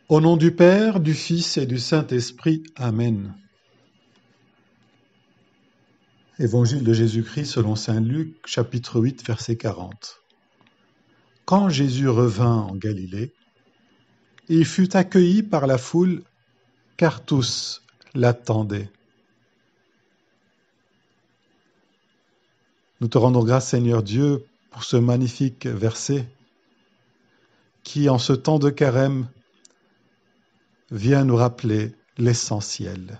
Au nom du Père, du Fils et du Saint-Esprit. Amen. Évangile de Jésus-Christ selon saint Luc, chapitre 8, verset 40. Quand Jésus revint en Galilée, il fut accueilli par la foule, car tous l'attendaient. Nous te rendons grâce, Seigneur Dieu, pour ce magnifique verset qui, en ce temps de carême, vient nous rappeler l'essentiel.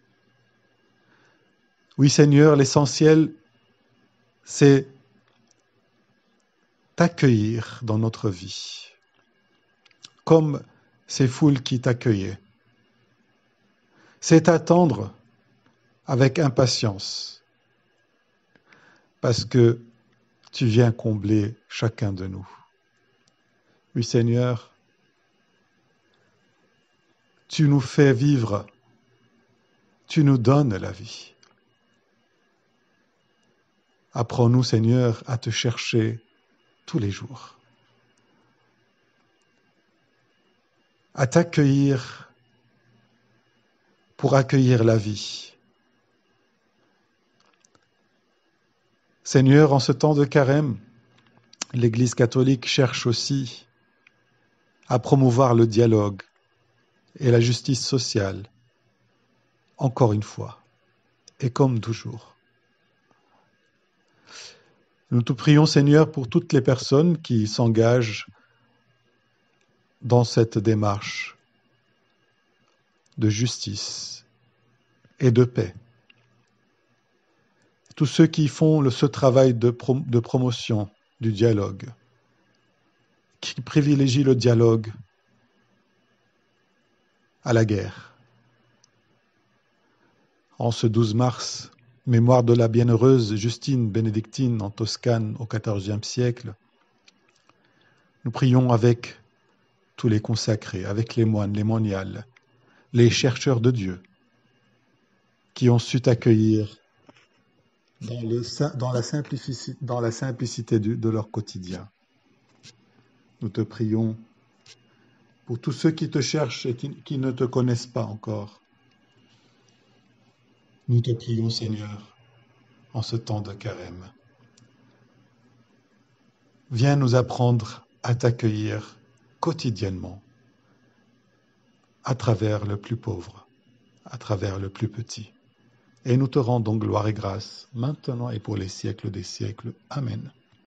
Oui, Seigneur, l'essentiel, c'est t'accueillir dans notre vie, comme ces foules qui t'accueillaient. C'est t'attendre avec impatience, parce que tu viens combler chacun de nous. Oui, Seigneur, tu nous fais vivre, tu nous donnes la vie. Apprends-nous, Seigneur, à te chercher tous les jours, à t'accueillir pour accueillir la vie. Seigneur, en ce temps de carême, l'Église catholique cherche aussi à promouvoir le dialogue et la justice sociale, encore une fois, et comme toujours. Nous te prions, Seigneur, pour toutes les personnes qui s'engagent dans cette démarche de justice et de paix. Tous ceux qui font ce travail de promotion du dialogue, qui privilégient le dialogue à la guerre. En ce 12 mars, mémoire de la bienheureuse Justine bénédictine en Toscane au XIVe siècle, nous prions avec tous les consacrés, avec les moines, les moniales, les chercheurs de Dieu, qui ont su t'accueillir dans la simplicité de leur quotidien. Nous te prions pour tous ceux qui te cherchent et qui ne te connaissent pas encore. Nous te prions, Seigneur, en ce temps de carême. Viens nous apprendre à t'accueillir quotidiennement, à travers le plus pauvre, à travers le plus petit. Et nous te rendons gloire et grâce, maintenant et pour les siècles des siècles. Amen.